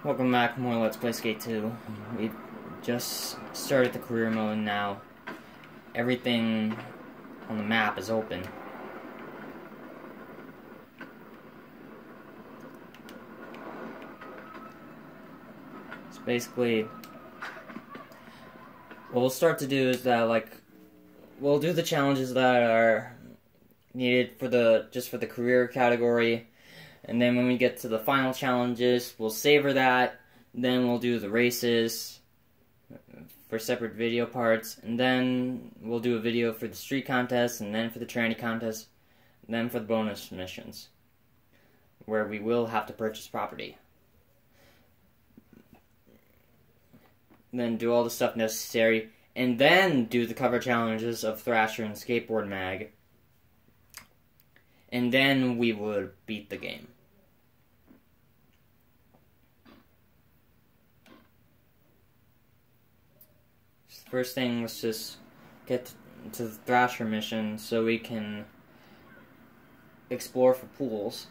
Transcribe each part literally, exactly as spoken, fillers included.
Welcome back, more Let's Play Skate two. We just started the career mode now. Everything on the map is open. So basically, what we'll start to do is that, like, we'll do the challenges that are needed for the, just for the career category. And then when we get to the final challenges, we'll savor that. Then we'll do the races for separate video parts. And then we'll do a video for the street contest, and then for the tranny contest, and then for the bonus missions, where we will have to purchase property. Then do all the stuff necessary, and then do the cover challenges of Thrasher and Skateboard Mag. And then we would beat the game. First thing, let's just get to the Thrasher mission so we can explore for pools.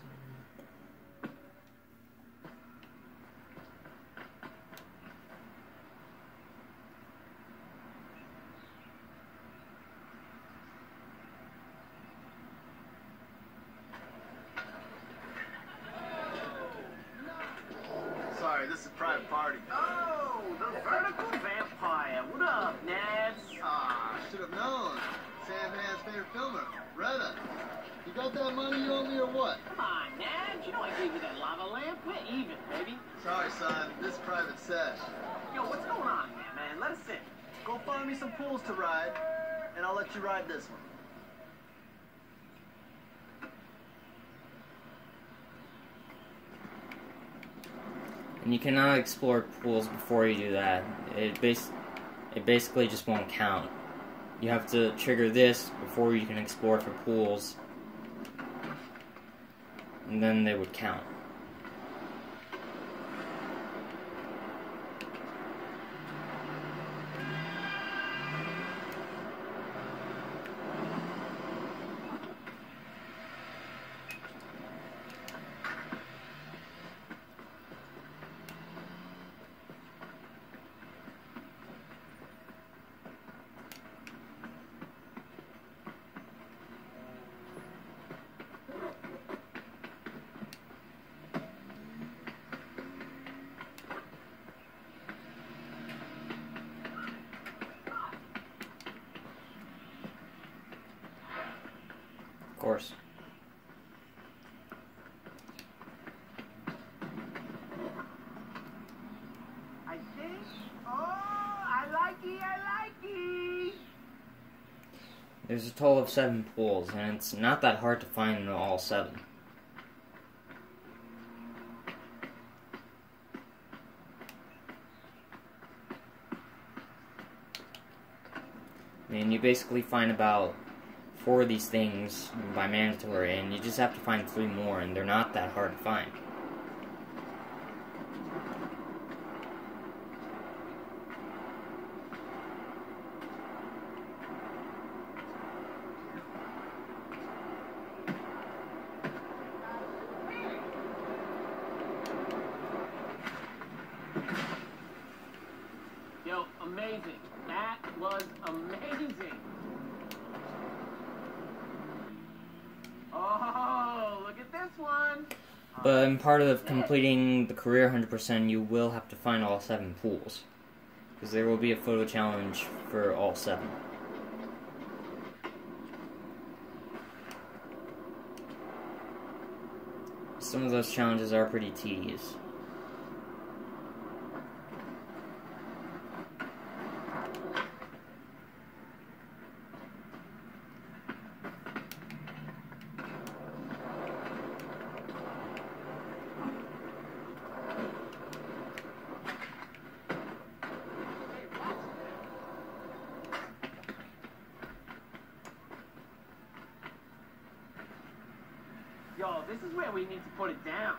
Sorry, this is a private party. Oh, the vertical vampire. What up, Nads? Ah, should have known. Sam Hand's favorite filmer, Retta. You got that money you owe me or what? Come on, Nads. You know I gave you that lava lamp. We're even, baby. Sorry, son. This is private sesh. Yo, what's going on there, man? Let us in. Go find me some pools to ride, and I'll let you ride this one. And you cannot explore pools before you do that. It, bas it basically just won't count. You have to trigger this before you can explore for pools, and then they would count. Of course. I think. Oh, I like it. I like it. There's a total of seven pools, and it's not that hard to find all seven. And you basically find about four of these things by mandatory, and you just have to find three more, and they're not that hard to find. Yo, amazing. That was amazing. Oh, look at this one. But in part of completing the career one hundred percent, you will have to find all seven pools, because there will be a photo challenge for all seven. Some of those challenges are pretty tedious. Yo, this is where we need to put it down.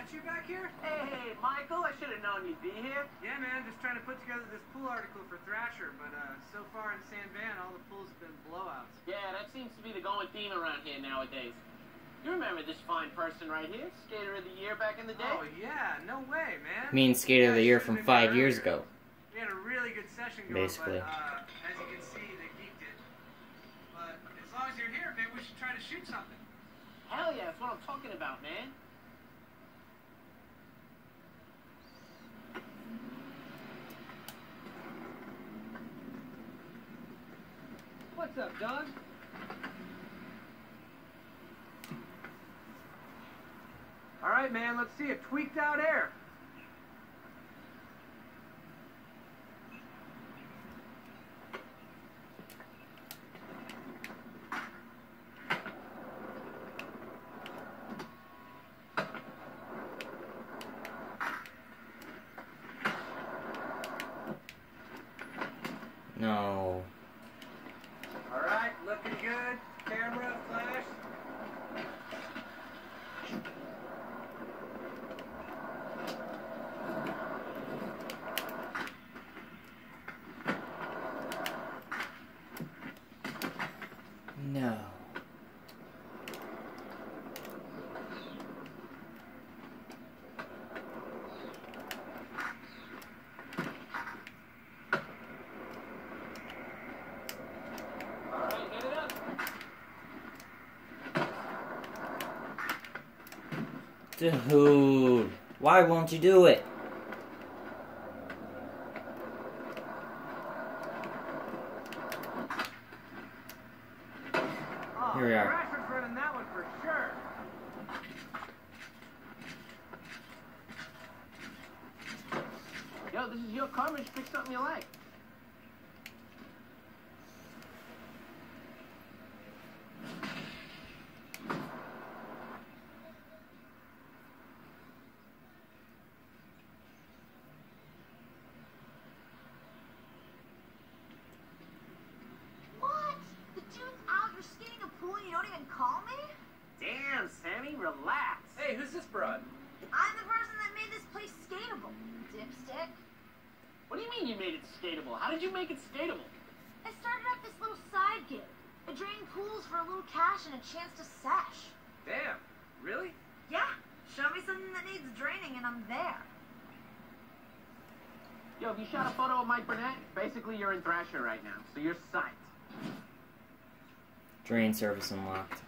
Aren't you back here? Hey, Michael, I should have known you'd be here. Yeah, man, just trying to put together this pool article for Thrasher, but uh, so far in San Van, all the pools have been blowouts. Yeah, that seems to be the going theme around here nowadays. You remember this fine person right here? Skater of the year back in the day? Oh, yeah, no way, man. Mean Skater of the Yeah, Year should've from been five there years earlier. ago. We had a really good session going, Basically. but uh, as you can see, they geeked it. But as long as you're here, maybe we should try to shoot something. Hell yeah, that's what I'm talking about, man. What's up, Doug? All right, man, let's see it. Tweaked out air. No. All right, looking good. Camera, flash. No. All right, hit it up. Dude, why won't you do it? Oh, Here we are. Thrasher's running that one for sure. Yo, this is your car. Just pick something you like. What? The dude's out, you're skating a pool and you don't even call me? Damn, Sammy, relax. Hey, who's this broad? I'm the person that made this place skateable, dipstick. What do you mean you made it skatable? How did you make it skatable? I started up this little side gig. I drained pools for a little cash and a chance to sesh. Damn, really? Yeah, show me something that needs draining and I'm there. Yo, if you shot a photo of Mike Burnett, basically you're in Thrasher right now, so you're psyched. Drain service unlocked.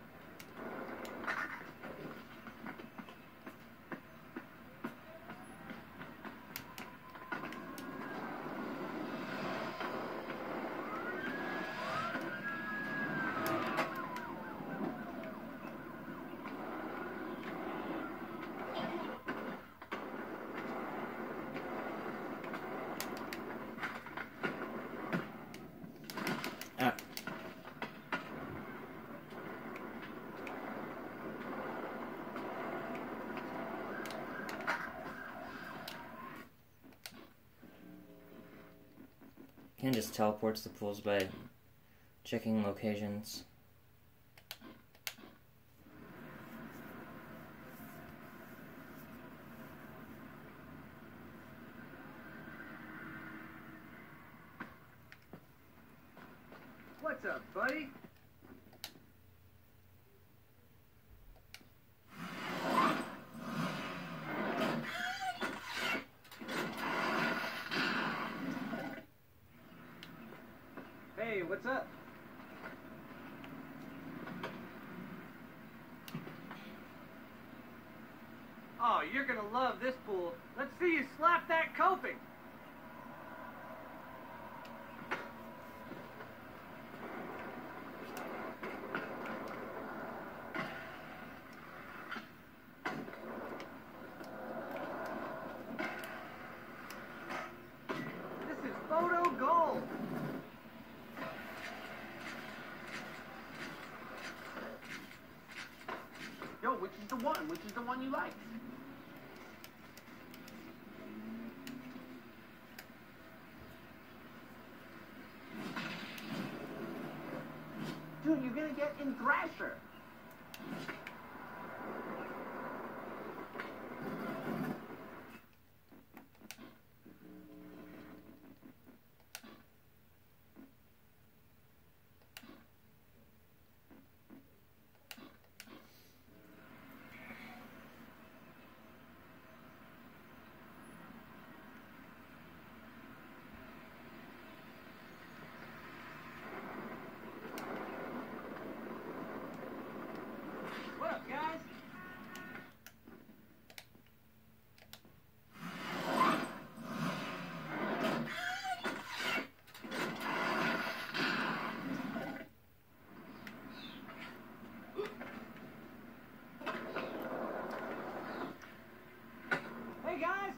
Ah. Ken just teleports the pools by checking locations. What's up, buddy? Hey, what's up? Oh, you're gonna love this pool. Let's see you slap that coping. This is photo gold. Yo, which is the one? Which is the one you like? Dude, you're gonna get in Thrasher.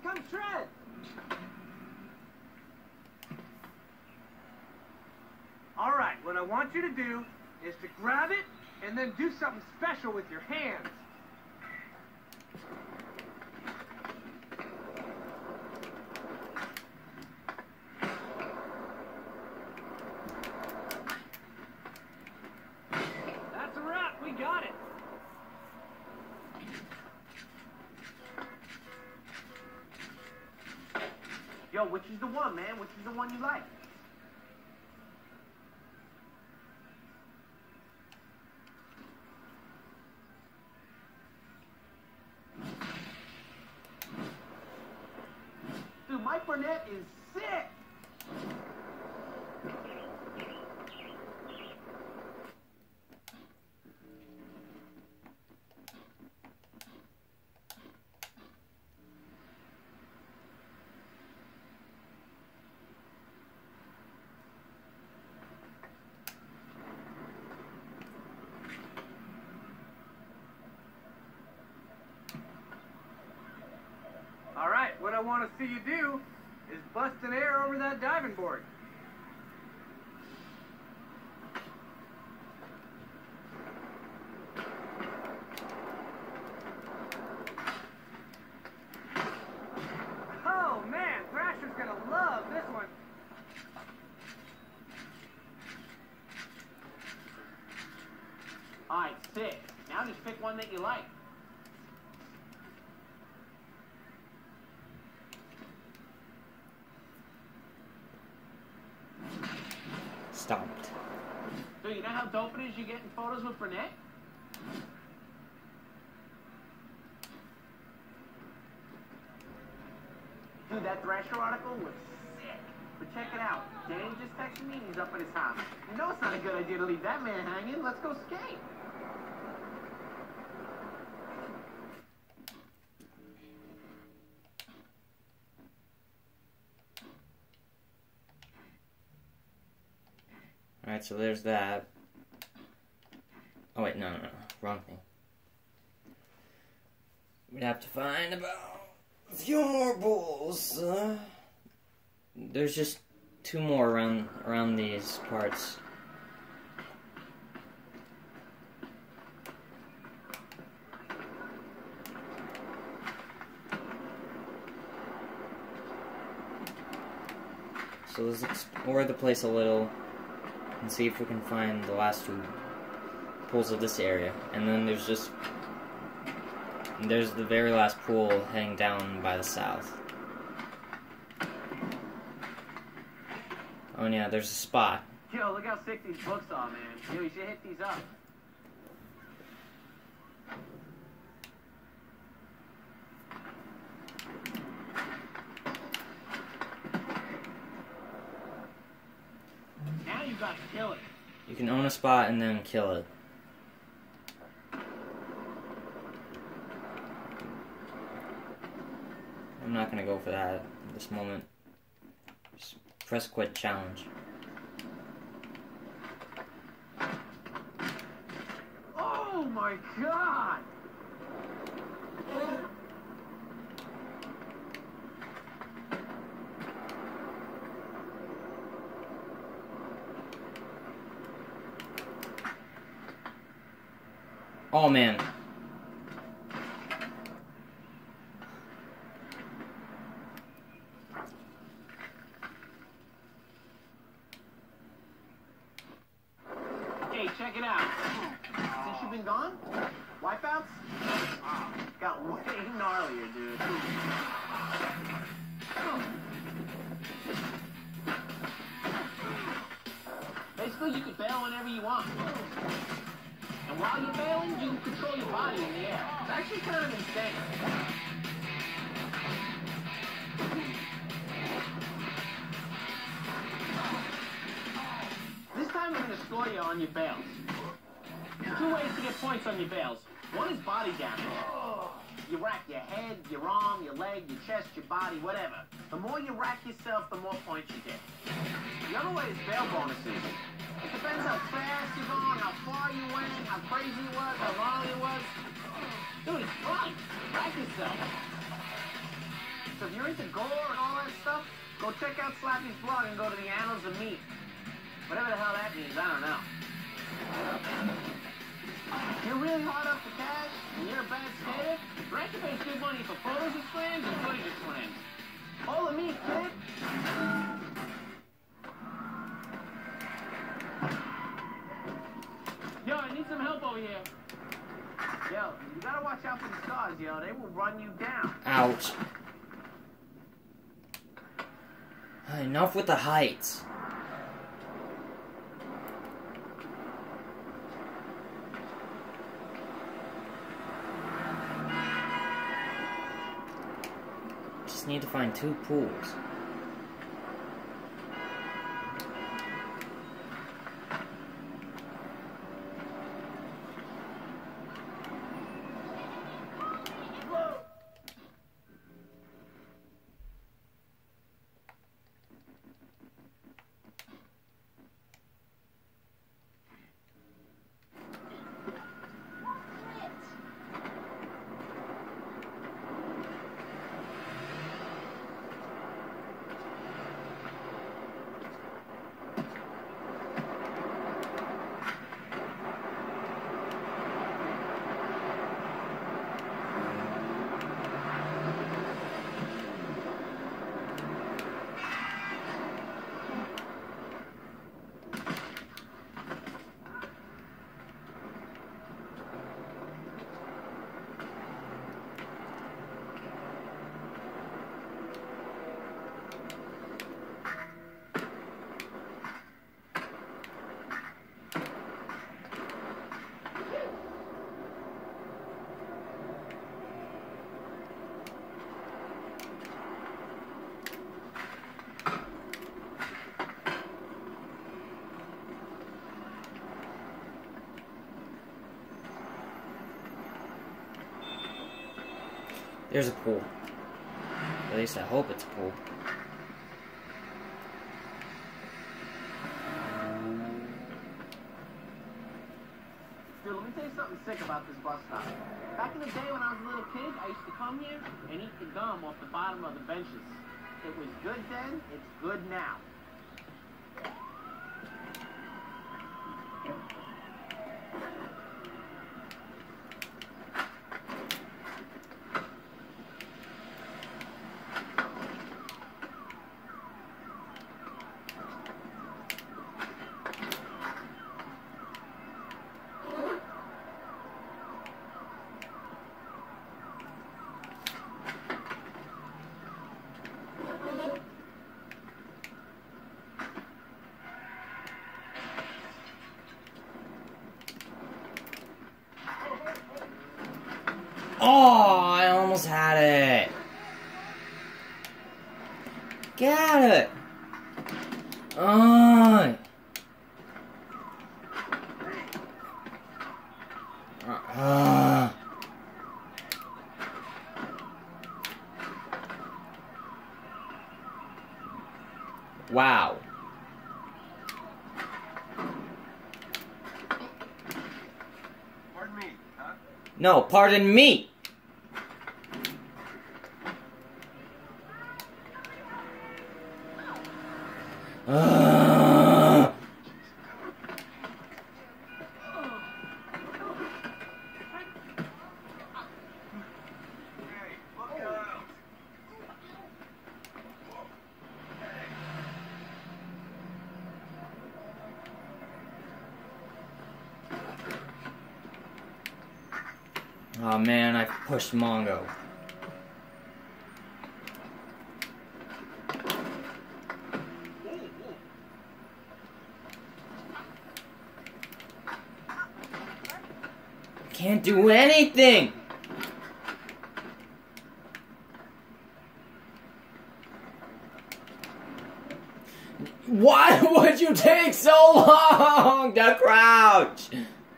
come shred! All right, what I want you to do is to grab it and then do something special with your hands. That's a wrap. We got it. Yo, which is the one, man? Which is the one you like? Dude, Mike Burnett is sick! All right, what I want to see you do is bust an air over that diving board. Oh man, Thrasher's gonna love this one. Alright, sick. Now just pick one that you like. Stopped. Dude, you know how dope it is you getting photos with Burnett? Dude, that Thrasher article was sick. But check it out. Dan just texted me and he's up at his house. You know it's not a good idea to leave that man hanging. Let's go skate. Alright, so there's that. Oh wait, no, no, no. Wrong thing. We'd have to find about a few more bulls. Uh, there's just two more around around these parts. So let's explore the place a little and see if we can find the last two pools of this area. And then there's just there's the very last pool heading down by the south. Oh yeah, there's a spot. Yo, look how sick these books are, man. Yo, you should hit these up. Now you gotta kill it. You can own a spot and then kill it. I'm not gonna go for that at this moment. Just press quit challenge. Oh my god! Oh man. Hey, check it out. Since you've been gone, wipeouts got way gnarlier, dude. Basically, you can bail whenever you want. And while you're bailing, you can control your body in the air. It's actually kind of insane. This time we're going to score you on your bails. Two ways to get points on your bails. One is body damage. You rack your head, your arm, your leg, your chest, your body, whatever. The more you rack yourself, the more points you get. The other way is bail bonuses. It depends how fast you're going, how far you went, how crazy it was, how long it was. Dude, it's fun. Rack yourself. So if you're into gore and all that stuff, go check out Slappy's blog and go to the Annals of Meat. Whatever the hell that means, I don't know. If you're really hard up for cash and you're a bad skater, Rancher pays good money for photos of slams and footage of slams. All the meat, kid. Yo, I need some help over here. Yo, you gotta watch out for the stars, yo. They will run you down. Ouch. Enough with the heights. Just need to find two pools. There's a pool. At least I hope it's a pool. Dude, let me tell you something sick about this bus stop. Back in the day when I was a little kid, I used to come here and eat the gum off the bottom of the benches. It was good then, it's good now. Oh, I almost had it. Get it. Oh. Uh. Wow. Pardon me, huh? No, pardon me. Uh. Hey, look out! Oh man, I pushed Mongo. Can't do anything! Why would you take so long to crouch?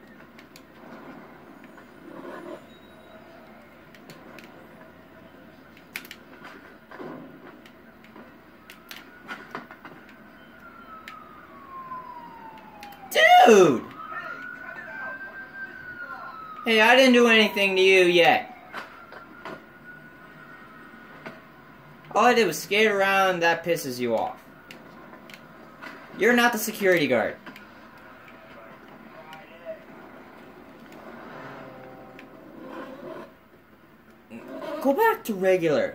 Dude! Hey, I didn't do anything to you yet. All I did was skate around, and that pisses you off. You're not the security guard. Go back to regular.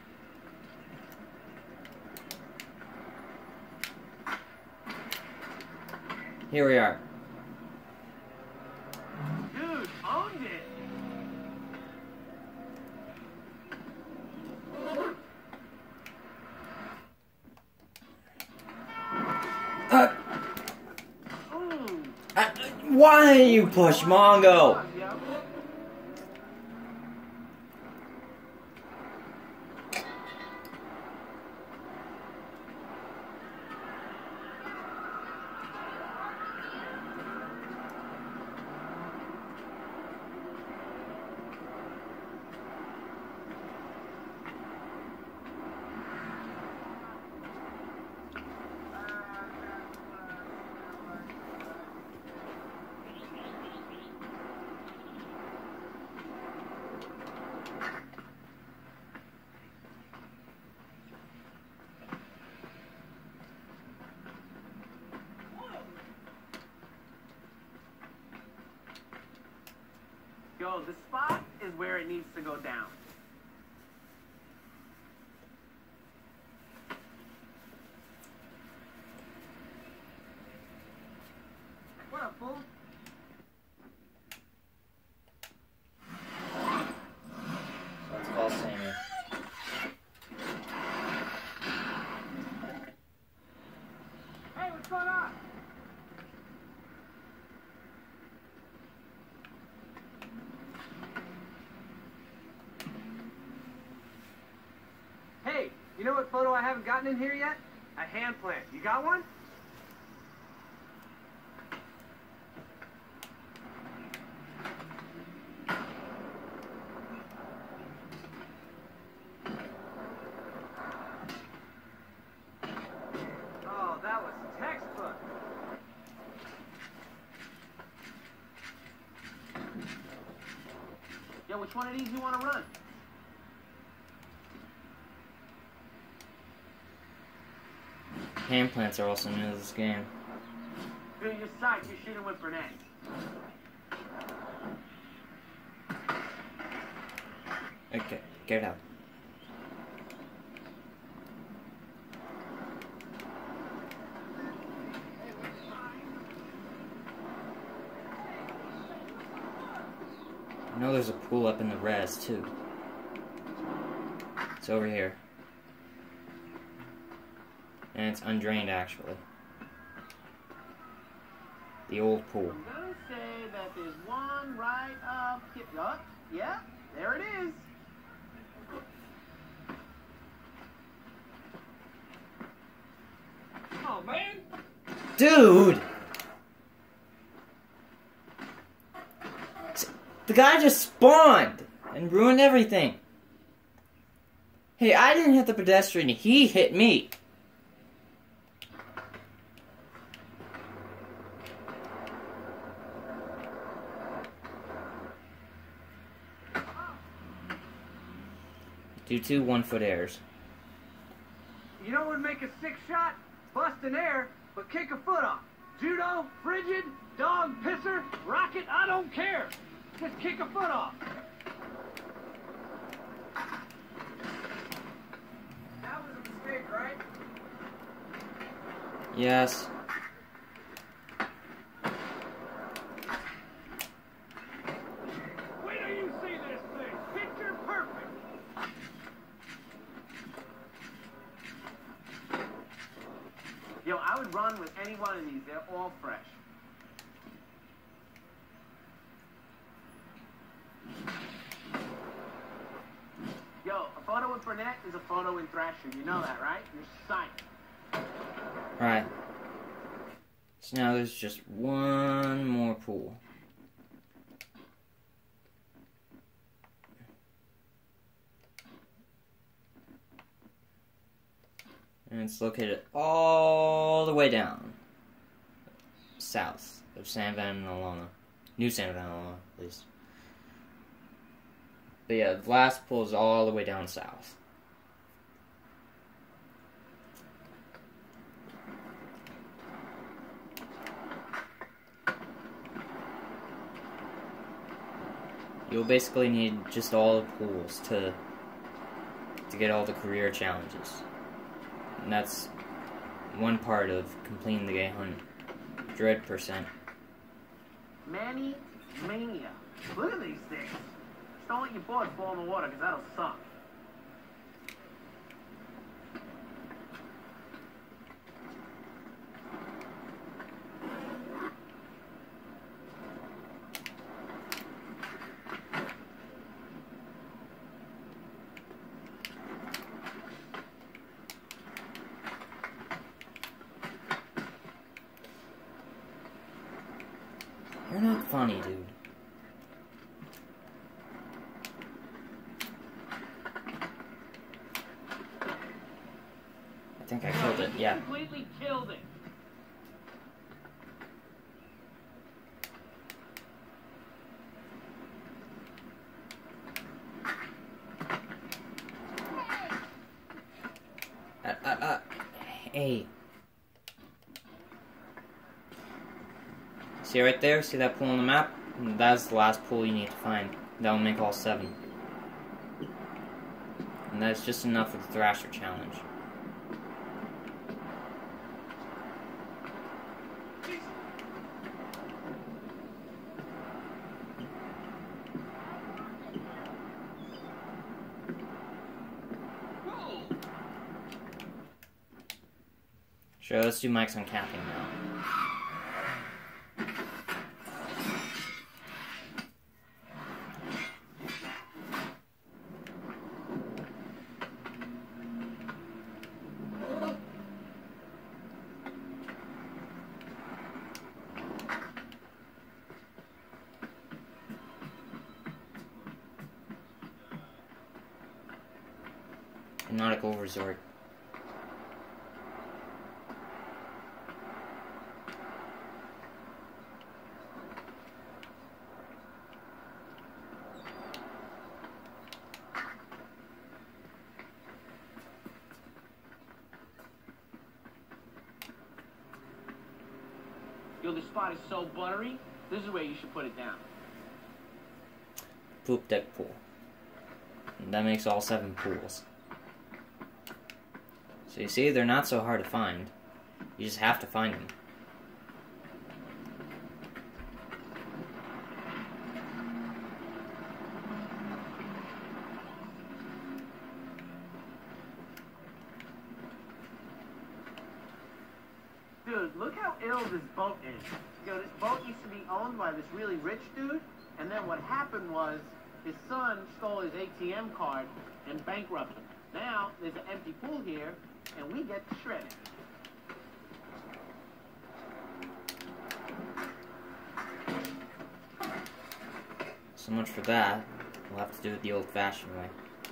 Here we are. Dude, owned it. Uh, uh, why didn't you push Mongo? Yo, the spot is where it needs to go down. What up, fool? Let's call Sammy. Hey, what's going on? Hey, you know what photo I haven't gotten in here yet? A hand plant. You got one? Oh, that was textbook. Yo, which one of these you want to run? Hand plants are also new to this game. Do your sight, you're shooting with Burnett. Okay, get out. I know there's a pool up in the res too. It's over here. And it's undrained, actually. The old pool. I'm gonna say that there's one right up here. Oh, yeah, there it is. Oh, man. Dude! The guy just spawned and ruined everything. Hey, I didn't hit the pedestrian, he hit me. Do two one-foot airs. You know what would make a sick shot? Bust an air, but kick a foot off. Judo, frigid, dog, pisser, rocket, I don't care. Just kick a foot off. That was a mistake, right? Yes. Wait till you see this thing. Picture perfect. Yo, I would run with any one of these. They're all fresh. Yo, a photo with Burnett is a photo in Thrasher. You know that, right? You're psyched. Alright. So now there's just one more pool. And it's located all the way down south of San Vanelona. New San Vanelona, at least. But yeah, the last pool is all the way down south. you'll basically need just all the pools to to get all the career challenges. And that's one part of completing the one hundred percent. Manny Mania. Look at these things. Just don't let your board fall in the water, because that'll suck. You're not funny, dude. I think I killed it, yeah. Completely killed it. Uh, uh, uh, hey. See right there? See that pool on the map? That's the last pool you need to find. That'll make all seven. And that's just enough for the Thrasher challenge. Sure, let's do Mike's on camping now. Nautical Resort. Yo, this spot is so buttery. This is where you should put it down. Poop deck pool. And that makes all seven pools. So you see, they're not so hard to find. You just have to find them. Dude, look how ill this boat is. Yo, this boat used to be owned by this really rich dude, and then what happened was his son stole his A T M card and bankrupted him. Now, there's an empty pool here, and we get to shred it. So much for that. We'll have to do it the old-fashioned way.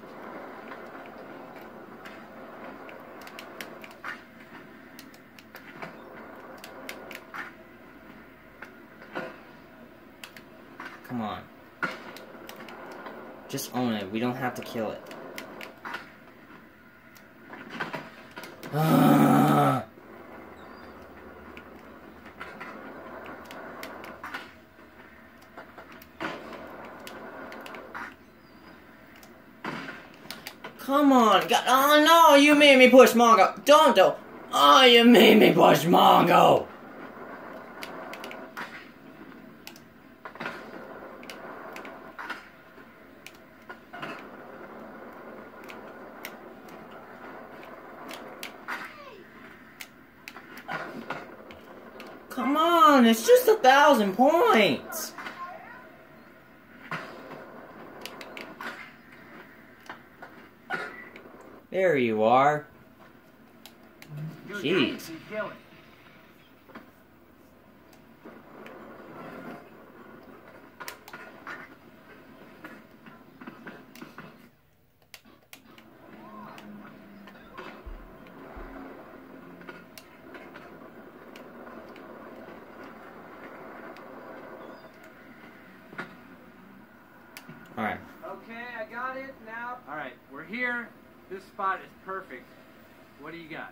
Come on. Just own it. We don't have to kill it. Ah! Come on. God. Oh no, you made me push Mongo. Don't do. Oh, you made me push Mongo. Come on, it's just a thousand points. There you are. Jeez. Alright. Okay, I got it now. All right, we're here. This spot is perfect. What do you got?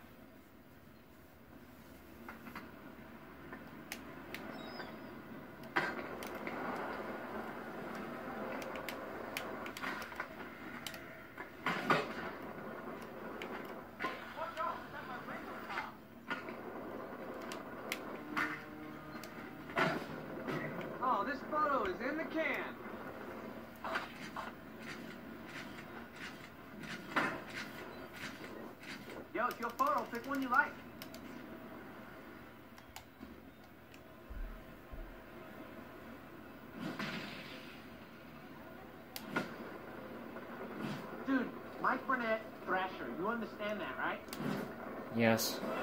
Joe, it's your photo. Pick one you like. Dude, Mike Burnett, Thrasher. You understand that, right? Yes.